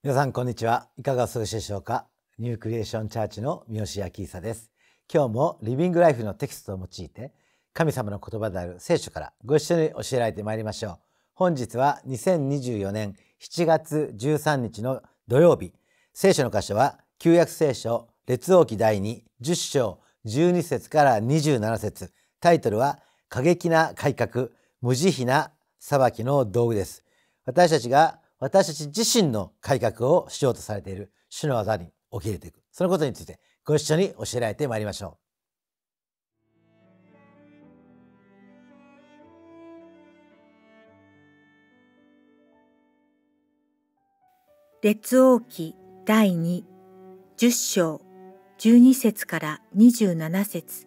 皆さんこんにちは。いかがお過ごしでしょうか。ニュークリエーションチャーチの三好明久です。今日もリビングライフのテキストを用いて神様の言葉である聖書からご一緒に教えられてまいりましょう。本日は2024年7月13日の土曜日。聖書の箇所は旧約聖書列王記第2、10章12節から27節。タイトルは過激な改革、無慈悲な裁きの道具です。私たち自身の改革をしようとされている主の技に起き入れていく。そのことについてご一緒に教えられてまいりましょう。列王記第2、10章12節から27節。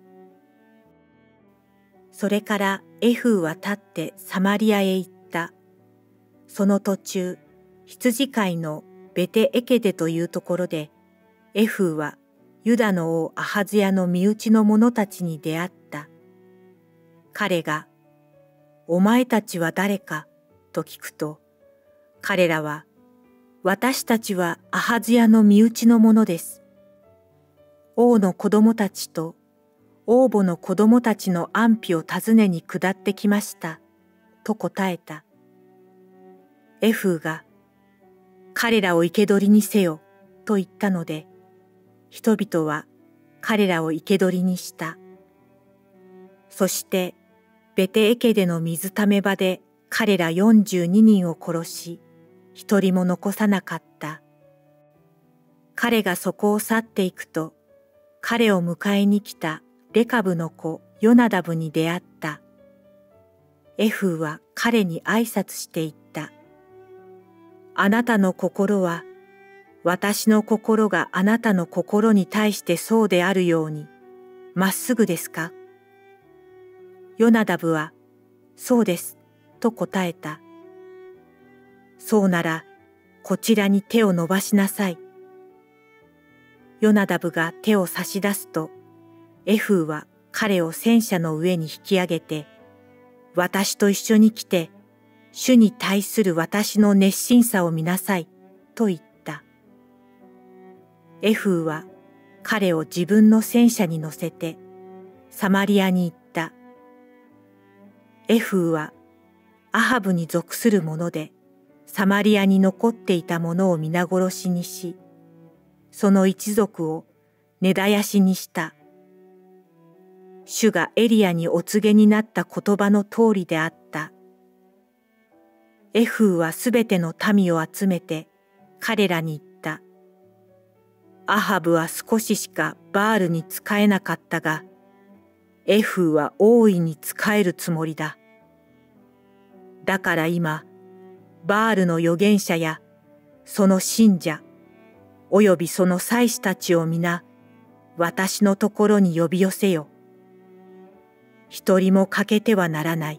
それからエフーは立ってサマリアへ行った。その途中、羊飼いのベテエケデというところで、エフーはユダの王アハズヤの身内の者たちに出会った。彼が、お前たちは誰かと聞くと、彼らは、私たちはアハズヤの身内の者です。王の子供たちと王母の子供たちの安否を尋ねに下ってきました、と答えた。エフーが、彼らを生け捕りにせよ、と言ったので、人々は彼らを生け捕りにした。そして、ベテエケデの水ため場で彼ら42人を殺し、一人も残さなかった。彼がそこを去っていくと、彼を迎えに来たレカブの子ヨナダブに出会った。エフーは彼に挨拶して言った。あなたの心は、私の心があなたの心に対してそうであるように、まっすぐですか？ヨナダブは、そうです、と答えた。そうなら、こちらに手を伸ばしなさい。ヨナダブが手を差し出すと、エフーは彼を戦車の上に引き上げて、私と一緒に来て、主に対する私の熱心さを見なさい、と言った。エフーは彼を自分の戦車に乗せて、サマリアに行った。エフーはアハブに属する者で、サマリアに残っていた者を皆殺しにし、その一族を根絶やしにした。主がエリアにお告げになった言葉の通りであった。エフーはすべての民を集めて彼らに言った。アハブは少ししかバールに仕えなかったが、エフーは大いに仕えるつもりだ。だから今、バールの預言者やその信者、およびその祭司たちを皆、私のところに呼び寄せよ。一人も欠けてはならない。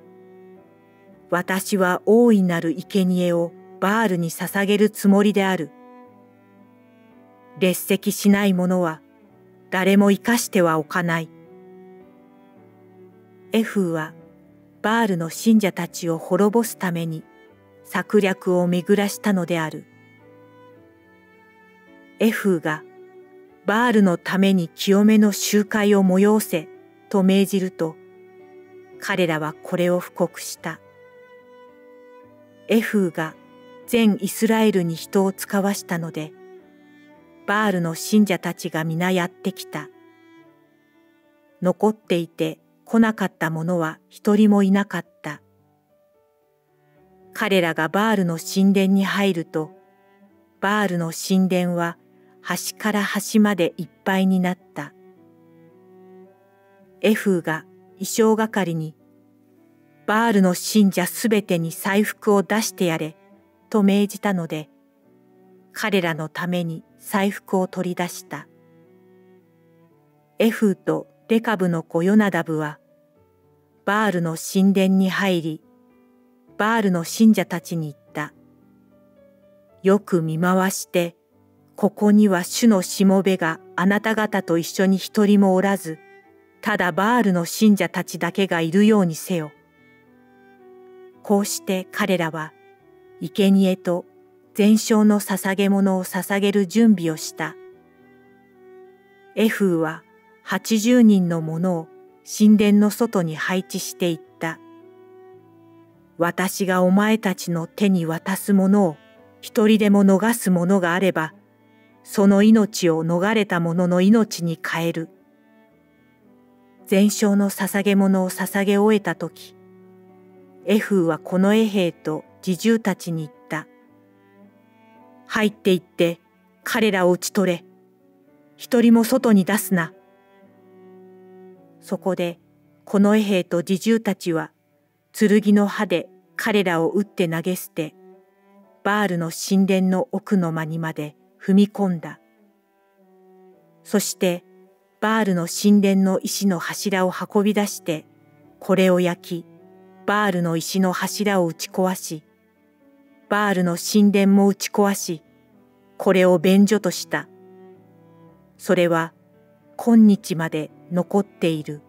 私は大いなる生贄をバールに捧げるつもりである。列席しない者は誰も生かしてはおかない。エフーはバールの信者たちを滅ぼすために策略を巡らしたのである。エフーがバールのために清めの集会を催せと命じると、彼らはこれを布告した。エフーが全イスラエルに人を遣わしたので、バールの信者たちが皆やってきた。残っていて来なかった者は一人もいなかった。彼らがバールの神殿に入ると、バールの神殿は端から端までいっぱいになった。エフーが衣装係に、バールの信者すべてに祭服を出してやれ、と命じたので、彼らのために祭服を取り出した。エフーとレカブの子ヨナダブは、バールの神殿に入り、バールの信者たちに言った。よく見回して、ここには主のしもべがあなた方と一緒に一人もおらず、ただバールの信者たちだけがいるようにせよ。こうして彼らは、生贄と全焼の捧げ物を捧げる準備をした。エフーは80人の者を神殿の外に配置していった。私がお前たちの手に渡すものを一人でも逃すものがあれば、その命を逃れた者の命に変える。全焼の捧げ物を捧げ終えたとき、エフーはこの衛兵と侍従たちに言った。入って行って彼らを討ち取れ。一人も外に出すな。そこでこの衛兵と侍従たちは剣の刃で彼らを撃って投げ捨て、バールの神殿の奥の間にまで踏み込んだ。そしてバールの神殿の石の柱を運び出して、これを焼き、バールの石の柱を打ち壊し、バールの神殿も打ち壊し、これを便所とした。それは今日まで残っている。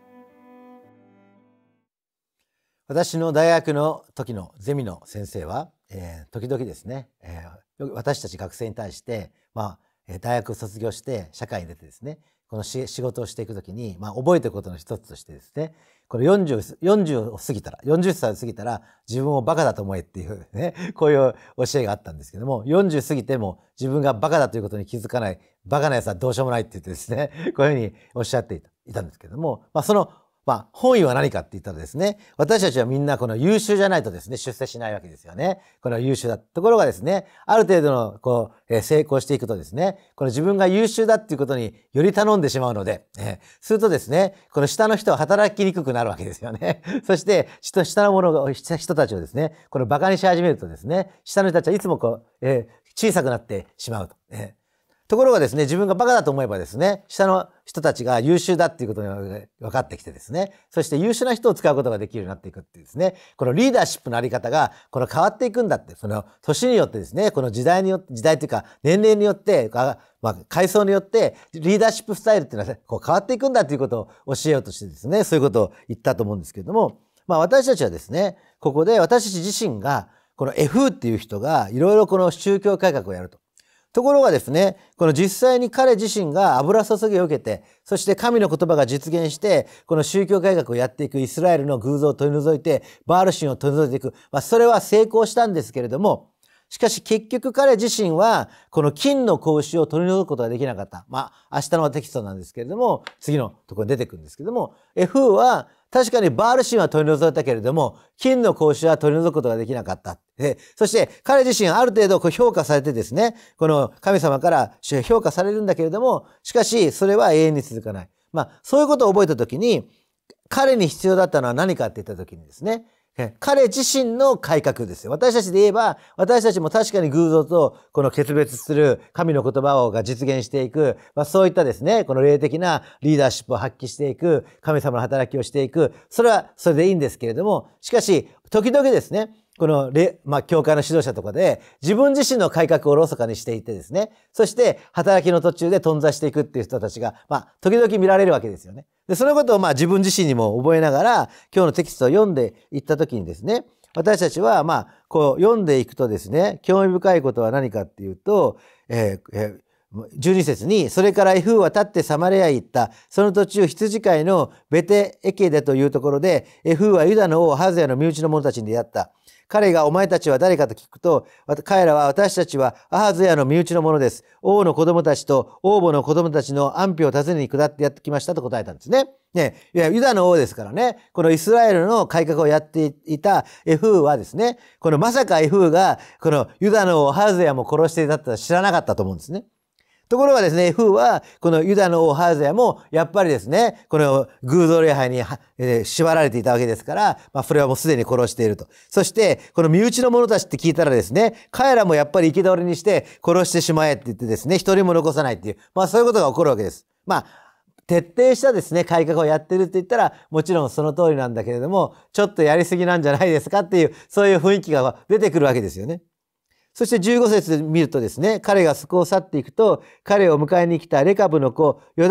私の大学の時のゼミの先生は、時々ですね、私たち学生に対して、大学を卒業して社会に出てですね、この仕事をしていくときに、覚えていることの一つとしてですね、これ40を過ぎたら、40歳を過ぎたら自分をバカだと思えっていうね、こういう教えがあったんですけども、40過ぎても自分がバカだということに気づかない、バカなやつはどうしようもないって言ってですね、こういうふうにおっしゃっていたんですけども、その本意は何かって言ったらですね、私たちはみんなこの優秀じゃないとですね、出世しないわけですよね。この優秀だ。ところがですね、ある程度の成功していくとですね、この自分が優秀だっていうことにより頼んでしまうので、するとですね、この下の人は働きにくくなるわけですよね。そして、下の人たちをですね、この馬鹿にし始めるとですね、下の人たちはいつも小さくなってしまうと。ところがですね、自分がバカだと思えばですね、下の人たちが優秀だっていうことが分かってきてですね、そして優秀な人を使うことができるようになっていくっていうですね、このリーダーシップのあり方が変わっていくんだって、その年によってですね、この時代というか年齢によって、階層によってリーダーシップスタイルっていうのは変わっていくんだということを教えようとしてですね、そういうことを言ったと思うんですけれども、私たちはですね、ここで私たち自身が、この F っていう人がいろいろこの宗教改革をやると。ところがですね、この実際に彼自身が油注ぎを受けて、そして神の言葉が実現して、この宗教改革をやっていくイスラエルの偶像を取り除いて、バール神を取り除いていく。それは成功したんですけれども、しかし結局彼自身は、この金の格子を取り除くことができなかった。明日のテキストなんですけれども、次のところに出てくるんですけれども、F は確かにバール神は取り除いたけれども、金の格子は取り除くことができなかった。そして彼自身ある程度評価されてですね、この神様から評価されるんだけれども、しかしそれは永遠に続かない。そういうことを覚えたときに、彼に必要だったのは何かって言ったときにですね、彼自身の改革ですよ。私たちで言えば、私たちも確かに偶像とこの決別する神の言葉が実現していく、そういったですね、この霊的なリーダーシップを発揮していく、神様の働きをしていく、それはそれでいいんですけれども、しかし、時々ですね、この教会の指導者とかで自分自身の改革をおろそかにしていてですね、そして働きの途中で頓挫していくっていう人たちが、時々見られるわけですよね。で、そのことを自分自身にも覚えながら、今日のテキストを読んでいったときにですね、私たちは読んでいくとですね、興味深いことは何かっていうと、12節に、それからエフーは立ってサマリアへ行った。その途中、羊飼いのベテエケデというところで、エフーはユダの王ハゼヤの身内の者たちに出会った。彼がお前たちは誰かと聞くと、彼らは私たちはアハズヤの身内の者です。王の子供たちと王母の子供たちの安否を尋ねに下ってやってきましたと答えたんですね。ユダの王ですからね、このイスラエルの改革をやっていたエフーはですね、まさかエフーがこのユダの王ハズヤも殺していたって知らなかったと思うんですね。ところがですね、エフーは、このユダの王ハゼヤも、やっぱりですね、この偶像礼拝に縛られていたわけですから、それはもうすでに殺していると。そして、この身内の者たちって聞いたらですね、彼らもやっぱり生き倒れにして殺してしまえって言ってですね、一人も残さないっていう、そういうことが起こるわけです。徹底したですね、改革をやってるって言ったら、もちろんその通りなんだけれども、ちょっとやりすぎなんじゃないですかっていう、そういう雰囲気が出てくるわけですよね。そして15節で見るとですね、彼がそこを去っていくと、彼を迎えに来たレカブの子、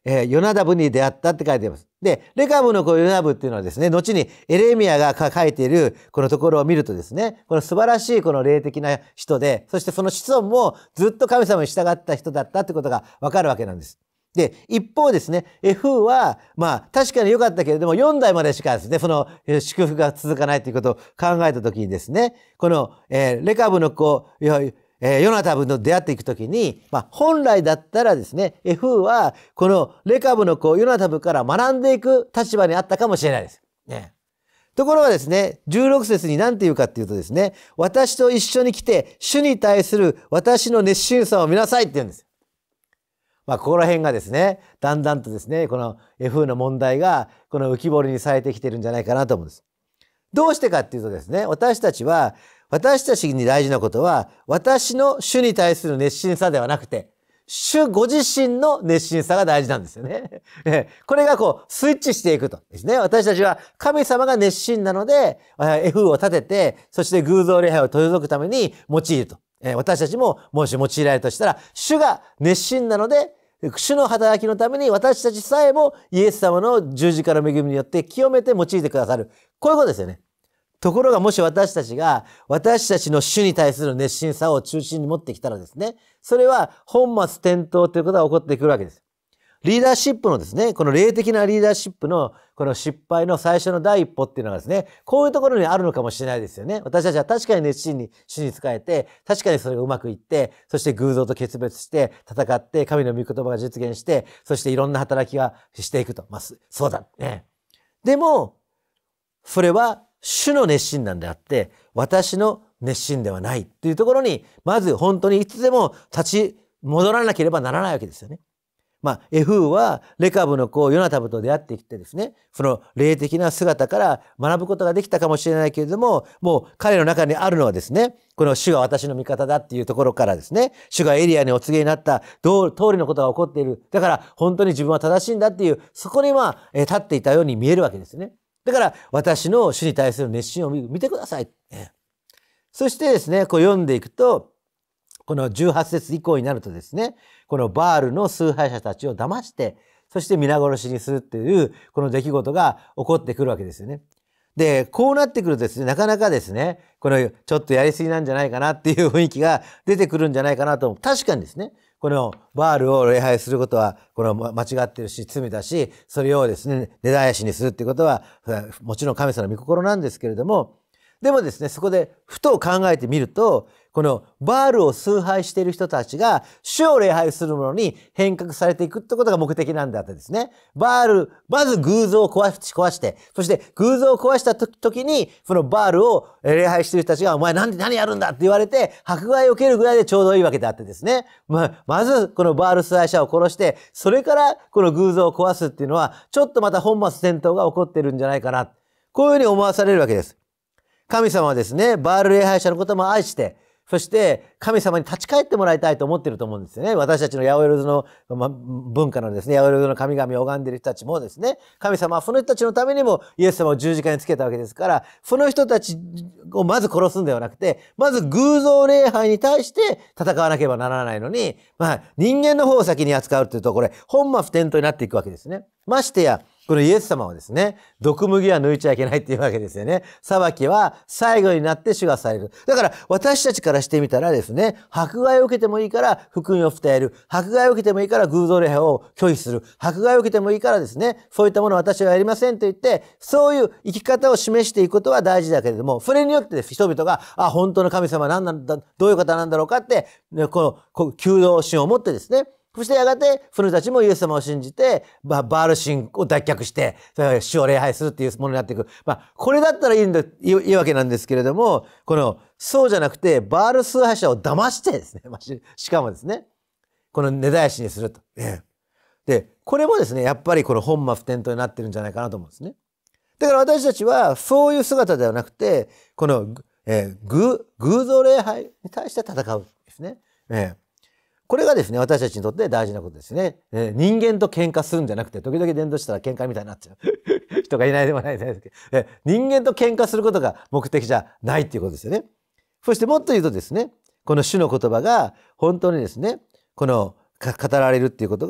ヨナダブに出会ったって書いてあります。で、レカブの子ヨナダブっていうのはですね、後にエレミヤが書いているこのところを見るとですね、この素晴らしいこの霊的な人で、そしてその子孫もずっと神様に従った人だったってことがわかるわけなんです。で、一方ですね、F は、確かに良かったけれども、4代までしかですね、その祝福が続かないということを考えたときにですね、この、レカブの子、ヨナタブと出会っていくときに、本来だったらですね、F は、このレカブの子、ヨナタブから学んでいく立場にあったかもしれないです。ね。ところがですね、16節に何て言うかっていうとですね、私と一緒に来て、主に対する私の熱心さを見なさいって言うんです。ここら辺がですね、だんだんとですね、この F の問題が、この浮き彫りにされてきてるんじゃないかなと思うんです。どうしてかっていうとですね、私たちに大事なことは、私の主に対する熱心さではなくて、主ご自身の熱心さが大事なんですよね。これがスイッチしていくとですね。私たちは神様が熱心なので、F を立てて、そして偶像礼拝を取り除くために用いると。私たちももし用いられるとしたら、主が熱心なので、主の働きのために私たちさえもイエス様の十字架の恵みによって清めて用いてくださる。こういうことですよね。ところがもし私たちが私たちの主に対する熱心さを中心に持ってきたらですね、それは本末転倒ということが起こってくるわけです。リーダーシップのですね、この霊的なリーダーシップのこの失敗の最初の第一歩っていうのがですね、こういうところにあるのかもしれないですよね。私たちは確かに熱心に主に仕えて、確かにそれがうまくいって、そして偶像と決別して戦って、神の御言葉が実現して、そしていろんな働きがしていくと。そうだね。でも、それは主の熱心なんであって、私の熱心ではないっていうところに、まず本当にいつでも立ち戻らなければならないわけですよね。F はレカブの子ヨナタブと出会ってきてですね、その霊的な姿から学ぶことができたかもしれないけれども、もう彼の中にあるのはですね、この主が私の味方だっていうところからですね、主がエリアにお告げになった通りのことが起こっている。だから本当に自分は正しいんだっていう、そこに立っていたように見えるわけですね。だから私の主に対する熱心を見てください。そしてですね、読んでいくと、この18節以降になるとですね、このバールの崇拝者たちを騙して、そして皆殺しにするっていう、この出来事が起こってくるわけですよね。で、こうなってくるとですね、なかなかですね、このちょっとやりすぎなんじゃないかなっていう雰囲気が出てくるんじゃないかなと思う。確かにですね、このバールを礼拝することは、この間違ってるし、罪だし、それをですね、根絶やしにするっていうことは、もちろん神様の御心なんですけれども、でもですね、そこでふと考えてみると、このバールを崇拝している人たちが主を礼拝するものに変革されていくってことが目的なんであってですね、まず偶像を壊して、そして偶像を壊した時に、そのバールを礼拝している人たちが、お前何やるんだって言われて、迫害を受けるぐらいでちょうどいいわけであってですね、まずこのバール崇拝者を殺して、それからこの偶像を壊すっていうのは、ちょっとまた本末転倒が起こってるんじゃないかな。こういうふうに思わされるわけです。神様はですね、バール礼拝者のことも愛して、そして神様に立ち返ってもらいたいと思っていると思うんですよね。私たちの八百万の文化のですね、八百万の神々を拝んでいる人たちもですね、神様はその人たちのためにもイエス様を十字架につけたわけですから、その人たちをまず殺すんではなくて、まず偶像礼拝に対して戦わなければならないのに、人間の方を先に扱うというと、これ本末転倒になっていくわけですね。ましてや、このイエス様はですね、毒麦は抜いちゃいけないっていうわけですよね。裁きは最後になって主がされる。だから私たちからしてみたらですね、迫害を受けてもいいから福音を伝える。迫害を受けてもいいから偶像礼拝を拒否する。迫害を受けてもいいからですね、そういったものを私はやりませんと言って、そういう生き方を示していくことは大事だけれども、それによって人々が、本当の神様は何なんだ、どういう方なんだろうかって、この求道心を持ってですね、そしてやがて、その人たちもイエス様を信じて、バール神を脱却して、主を礼拝するっていうものになっていく。これだったらいいわけなんですけれども、そうじゃなくて、バール崇拝者を騙してですね、しかもですね、この根絶やしにすると。で、これもですね、やっぱりこの本末転倒になってるんじゃないかなと思うんですね。だから私たちは、そういう姿ではなくて、この、偶像礼拝に対して戦うんですね。これがですね、私たちにとって大事なことですね。人間と喧嘩するんじゃなくて、時々伝道したら喧嘩みたいになっちゃう人がいないでもないですけど、人間と喧嘩することが目的じゃないっていうことですよね。そしてもっと言うとですね、この主の言葉が本当にですね、この語られるっていうことが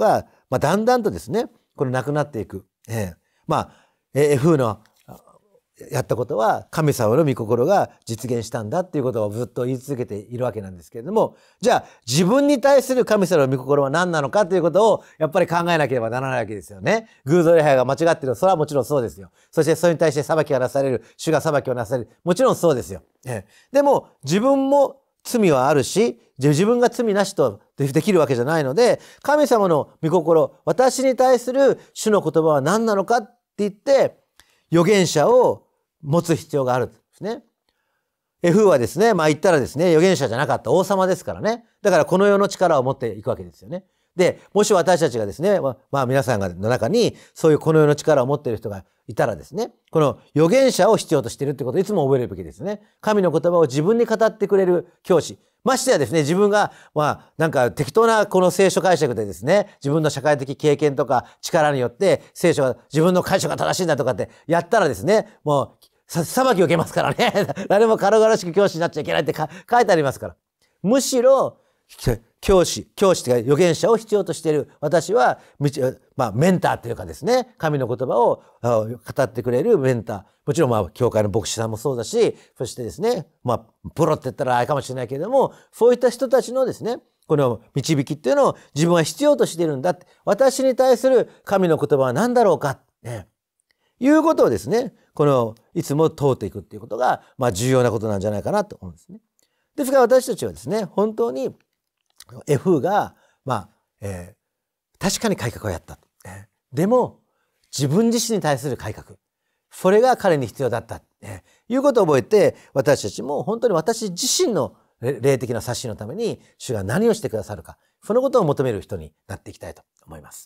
だんだんとですね、このなくなっていく。F のやったことは神様の御心が実現したんだっていうことをずっと言い続けているわけなんですけれども、じゃあ自分に対する神様の御心は何なのかということをやっぱり考えなければならないわけですよね。偶像礼拝が間違っている。それはもちろんそうですよ。そしてそれに対して裁きがなされる。主が裁きをなされる。もちろんそうですよ。でも自分も罪はあるし、自分が罪なしとできるわけじゃないので、神様の御心、私に対する主の言葉は何なのかって言って、預言者を持つ必要があるんですね。F はですね、言ったらですね、預言者じゃなかった王様ですからね。だからこの世の力を持っていくわけですよね。で、もし私たちがですね、皆さんの中にそういうこの世の力を持っている人がいたらですね、この預言者を必要としているってことをいつも覚えるべきですね。神の言葉を自分に語ってくれる教師。ましてやですね、自分が、なんか適当なこの聖書解釈でですね、自分の社会的経験とか力によって聖書が、自分の解釈が正しいんだとかってやったらですね、もう、裁きを受けますからね。誰も軽々しく教師になっちゃいけないって書いてありますから。むしろ、教師というか預言者を必要としている私は、メンターというかですね、神の言葉を語ってくれるメンター。もちろん教会の牧師さんもそうだし、そしてですね、プロって言ったらあれかもしれないけれども、そういった人たちのですね、この導きっていうのを自分は必要としているんだって。私に対する神の言葉は何だろうか。いうことをですね、いつも通っていくっていうことが、重要なことなんじゃないかなと思うんですね。ですから私たちはですね、本当に F が、確かに改革をやった。でも、自分自身に対する改革。それが彼に必要だった。いうことを覚えて、私たちも本当に私自身の霊的な冊子のために、主が何をしてくださるか。そのことを求める人になっていきたいと思います。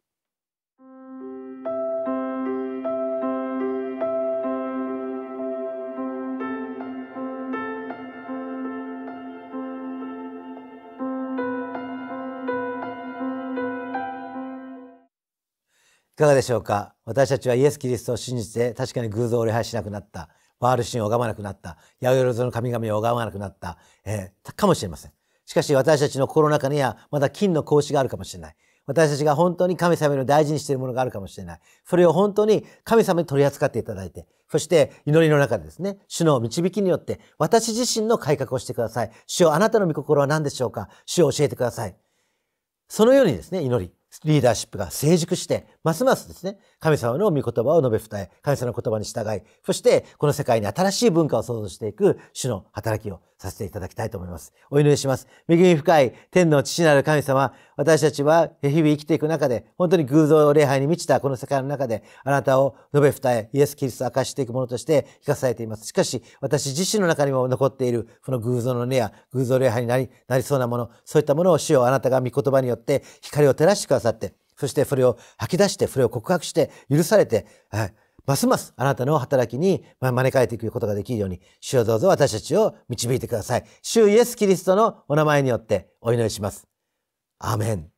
いかがでしょうか。私たちはイエス・キリストを信じて確かに偶像を礼拝しなくなった。バール神を拝まなくなった。八百万の神々を拝まなくなった。かもしれません。しかし私たちの心の中にはまだ金の格子があるかもしれない。私たちが本当に神様の大事にしているものがあるかもしれない。それを本当に神様に取り扱っていただいて、そして祈りの中でですね、主の導きによって私自身の改革をしてください。主よ、あなたの御心は何でしょうか。主を教えてください。そのようにですね、祈り。リーダーシップが成熟して、ますますですね、神様の御言葉を述べ伝え、神様の言葉に従い、そしてこの世界に新しい文化を創造していく主の働きをさせていただきたいと思います。お祈りします。恵み深い天の父なる神様、私たちは日々生きていく中で、本当に偶像礼拝に満ちたこの世界の中で、あなたを述べ伝え、イエス・キリストを明かしていくものとして生かされています。しかし、私自身の中にも残っている、その偶像の根や偶像礼拝になりそうなもの、そういったものを主よ、あなたが御言葉によって光を照らしてくださって、そしてそれを吐き出して、それを告白して、許されて、ますますあなたの働きに招かれていくことができるように、主をどうぞ私たちを導いてください。主イエス・キリストのお名前によってお祈りします。アーメン。